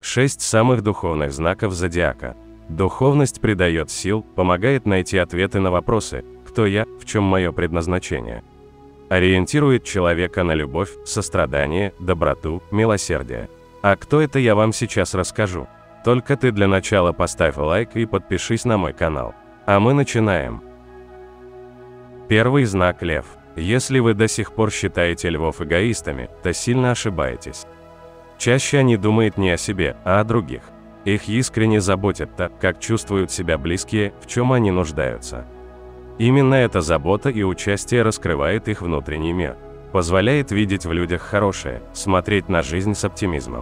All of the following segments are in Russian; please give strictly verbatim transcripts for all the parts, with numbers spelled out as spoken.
Шесть самых духовных знаков зодиака. Духовность придает сил, помогает найти ответы на вопросы «Кто я?», «В чем мое предназначение?». Ориентирует человека на любовь, сострадание, доброту, милосердие. А кто это, я вам сейчас расскажу. Только ты для начала поставь лайк и подпишись на мой канал. А мы начинаем. Первый знак – Лев. Если вы до сих пор считаете львов эгоистами, то сильно ошибаетесь. Чаще они думают не о себе, а о других. Их искренне заботит то, как чувствуют себя близкие, в чем они нуждаются. Именно эта забота и участие раскрывает их внутренний мир, позволяет видеть в людях хорошее, смотреть на жизнь с оптимизмом.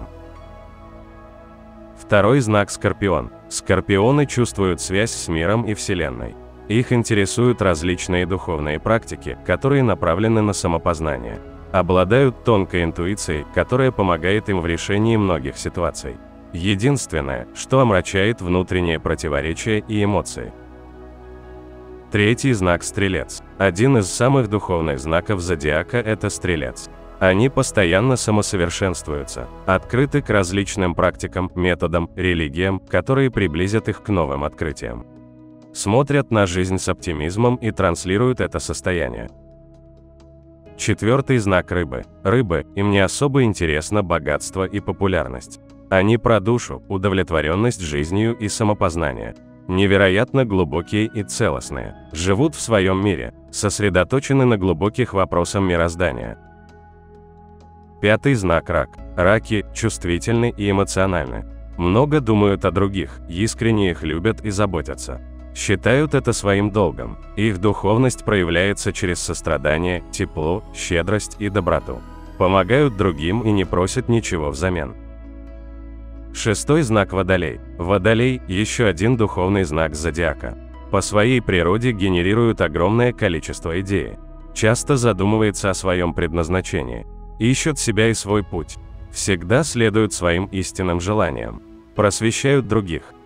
Второй знак – Скорпион. Скорпионы чувствуют связь с миром и Вселенной. Их интересуют различные духовные практики, которые направлены на самопознание. Обладают тонкой интуицией, которая помогает им в решении многих ситуаций. Единственное, что омрачает внутренние противоречия и эмоции. Третий знак – Стрелец. Один из самых духовных знаков зодиака – это Стрелец. Они постоянно самосовершенствуются, открыты к различным практикам, методам, религиям, которые приблизят их к новым открытиям. Смотрят на жизнь с оптимизмом и транслируют это состояние. Четвертый знак – Рыбы. Рыбы, им не особо интересно богатство и популярность. Они про душу, удовлетворенность жизнью и самопознание. Невероятно глубокие и целостные. Живут в своем мире, сосредоточены на глубоких вопросах мироздания. Пятый знак – Рак. Раки чувствительны и эмоциональны. Много думают о других, искренне их любят и заботятся. Считают это своим долгом. Их духовность проявляется через сострадание, тепло, щедрость и доброту. Помогают другим и не просят ничего взамен. Шестой знак – Водолей. Водолей – еще один духовный знак зодиака. По своей природе генерирует огромное количество идей. Часто задумывается о своем предназначении. Ищут себя и свой путь. Всегда следуют своим истинным желаниям. Просвещают других.